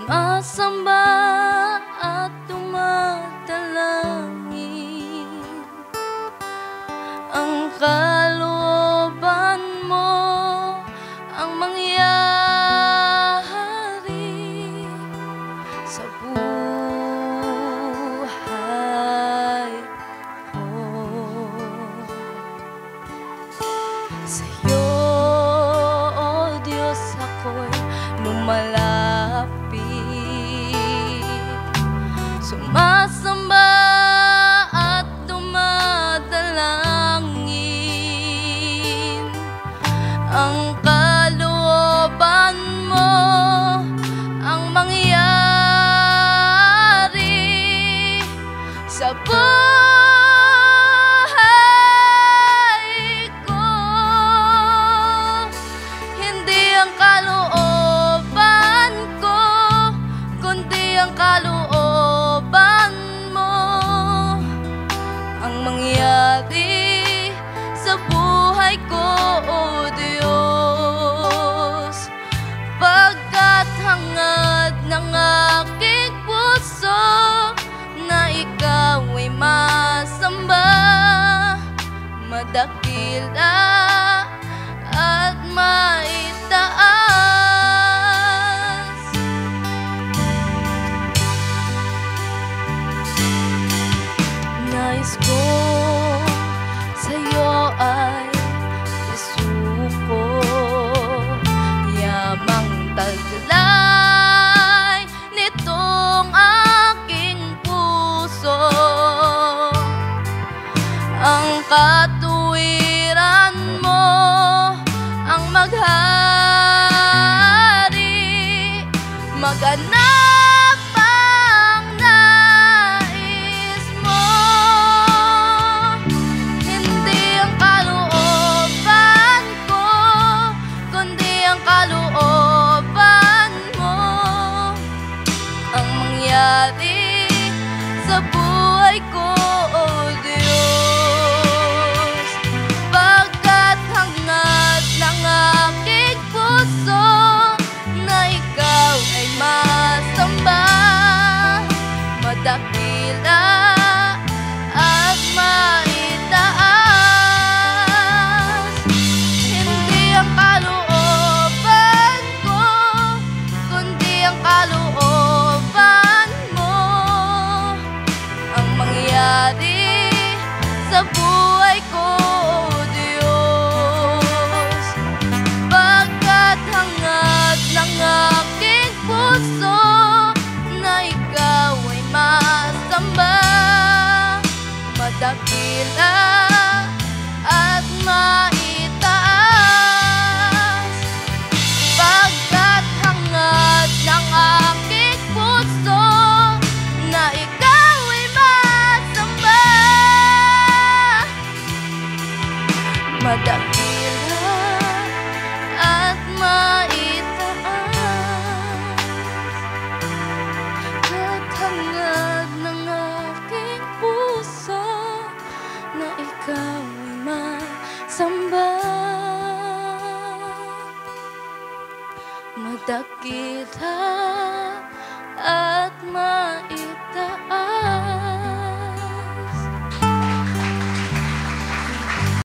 sumasamba at tumadalangin. Ang kalooban mo ang mangyari sa buhay ko. Sa'yo, O Diyos, ako'y lumalapit, sumasamba at dumadalangin. Ang kalooban mo ang mangyari sa buhay ko. Hindi ang kalooban ko, kundi ang kalooban mo ang mangyari sa buhay ko, O Diyos. Pagkat hangad ng aking puso na ikaw ay masamba, madakila at maitaas. Nais ko sa'yo ay isuko, yamang taglay nitong aking puso. Ang katuwiran mo ang maghari, maganap ang nais mo. Hindi ang kalooban ko, kundi ang kalooban mo ang mangyari sa buhay ko, O Diyos. Pagkat hangad ng aking puso na ikaw ay masamba, madakila at maitaas. Hindi ang kalooban ko, kundi ang kalooban mo ang mangyari sa buhay ko, O Diyos. Pagkat hangad ng aking puso na ikaw ay masamba, madakila at maitaas. Pagkat hangad ng aking puso na ikaw ay masamba, madakila at maitaas. At hangad ng aking puso na ikaw ay masamba, madakila